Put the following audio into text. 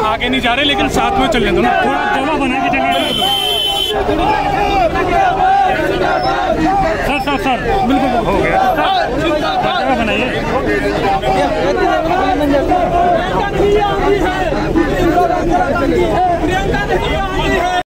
आगे नहीं जा रहे, लेकिन साथ में चल लेते ना, थोड़ा जगह बना के चलिए। सर बिल्कुल हो गया, जगह बनाइए।